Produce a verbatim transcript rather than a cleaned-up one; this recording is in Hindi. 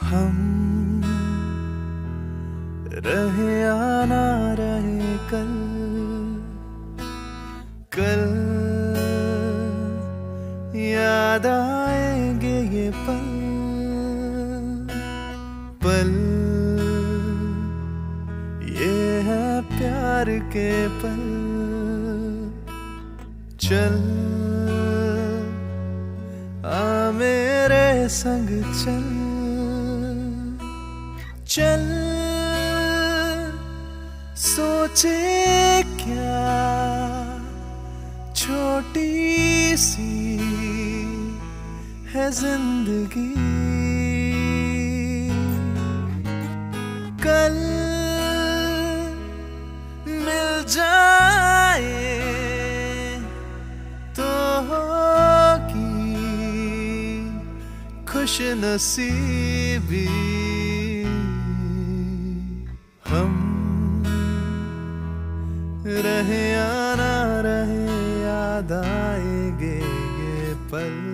हम रहे या ना रहे कल, कल याद आएंगे ये पल, पल ये है प्यार के पल। चल आ मेरे संग चल, चल सोचे क्या छोटी सी है जिंदगी, कल मिल जाए तो होगी खुश नसीबी। हम रहे या ना रहे याद आएंगे ये पल।